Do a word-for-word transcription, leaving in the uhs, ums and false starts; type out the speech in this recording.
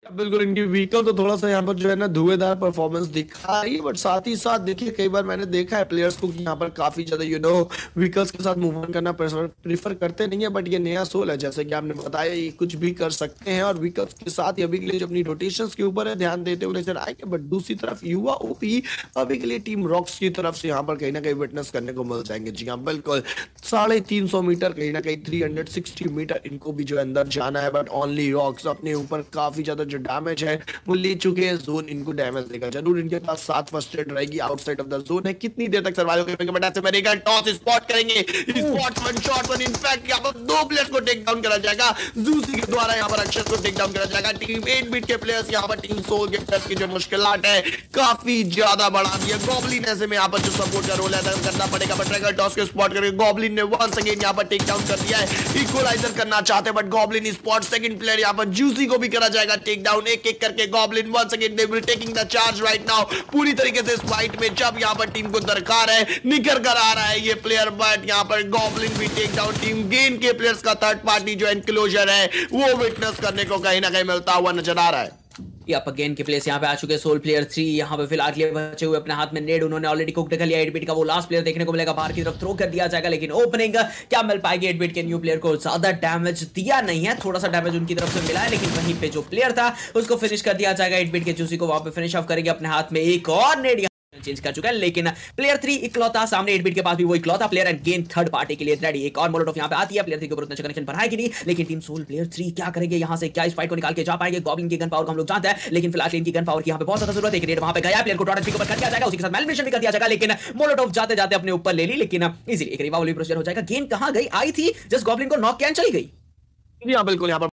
बिल्कुल, इनकी व्हीकल तो थोड़ा-सा यहाँ पर जो है ना धुएँधार परफ़ॉर्मेंस दिखा रही है, बट साथ ही साथ देखिए कई बार मैंने देखा है प्लेयर्स को कि यहाँ पर काफ़ी ज़्यादा यू नो व्हीकल्स के साथ मूव ऑन करना प्रेफर प्रेफ़र करते नहीं है, बट ये नया सोल है जैसे कि आपने बताया ये कुछ भी कर सकते हैं और व्हीकल्स के साथ ही अभी के लिए जो अपनी रोटेशंस के ऊपर है ध्यान देते हुए नज़र आएँगे। बट दूसरी तरफ युवा ओपी अभी के लिए टीम रॉक्स की तरफ से यहाँ पर कहीं न कहीं विटनेस करने को मिल जाएँगे। जी हाँ, बिल्कुल, साढ़े तीन सौ मीटर कहीं न कहीं तीन सौ साठ मीटर इनको भी जो है अंदर जाना है, बट ओनली रॉक्स अपने ऊपर काफ़ी ज़्यादा जो डैमेज है वो ले चुके हैं। जोन इनको डैमेज देगा जरूर, इनके पास सात फर्स्ट एड रहेगी आउटसाइड ऑफ द जोन है। कितनी देर तक सर्वाइव करेंगे, बट ऐसे मरेगा टॉस स्पॉट करेंगे, spot one shot one. In fact यहां पर दो प्लेयर्स को टेक डाउन करा जाएगा जूसी के द्वारा, यहां पर अक्षर को टेक डाउन करा जाएगा। टीम एट बिट के प्लेयर्स यहां पर टीम सोल के प्लेयर्स की जो मुश्किलात है काफी ज्यादा बढ़ा दी है। गॉब्लिन ऐसे में यहां पर जो सपोर्ट का रोल है अदा करना पड़ेगा, बट ट्रैगर टॉस को स्पॉट करके गॉब्लिन ने वंस अगेन यहां पर टेक डाउन कर दिया है। इक्वलाइजर करना चाहते हैं but goblin spot. Second player यहां पर जूसी को भी करा जाएगा टेक डाउन, एक एक करके goblin once again they will taking the charge right now। पूरी तरीके से इस फाइट में जब यहां पर टीम को दरकार है निकल कर आ रहा है ये प्लेयर, बट यहां पर गॉब्लिन भी टेक डाउन। टीम गेन के प्लेयर्स का थर्ड पार्टी जो एनक्लोजर है वो विटनेस करने को कहीं ना कहीं मिलता हुआ नजर आ रहा है। या गेन के प्लेस यहाँ पे आ चुके सोल प्लेयर थ्री यहाँ पे फिलहाल के बचे हुए अपने हाथ में नेड उन्होंने ऑलरेडी कुक कर लिया। एट बिट का वो लास्ट प्लेयर देखने को मिलेगा, बाहर की तरफ थ्रो कर दिया जाएगा, लेकिन ओपनिंग क्या मिल पाएगी एट बिट के न्यू प्लेयर को। ज्यादा डैमेज दिया नहीं है, थोड़ा सा डैमेज उनकी तरफ से मिला है, लेकिन वहीं पे जो प्लेयर था उसको फिनिश कर दिया जाएगा। एट बिट के जूसी को वहां पे फिनिश ऑफ करेंगे अपने हाथ में एक और नेड चेंज कर चुका है, लेकिन प्लेयर थ्री इकलौता सामने एट बिट के पास भी वो इकलौता player and gain third party के लिए रेडी। एक और मोलोटॉफ यहां पे आती है, प्लेयर थ्री के ऊपर उतना कनेक्शन बढ़ाएगी नहीं, लेकिन टीम सोल प्लेयर थ्री क्या करेंगे यहां से, क्या इस फाइट को निकाल के जा पाएंगे। गॉब्लिन की गन पावर को हम लोग जानते हैं, लेकिन फिलहाल इनकी गन पावर की यहां पे बहुत ज्यादा जरूरत है। एक रेड वहां पे गया, player co dot pick over कर दिया जाएगा, उसी के साथ मेलिमिनेशन भी कर दिया जाएगा, लेकिन मोलोटॉफ जाते जाते अपने ऊपर ले ली, लेकिन इजीली एक रिवाइवल भी प्रोसीजर हो जाएगा। गेन कहां गई आई थी, जस्ट गॉब्लिन को नॉक कैन चली गई। जी हाँ, बिल्कुल यहाँ पर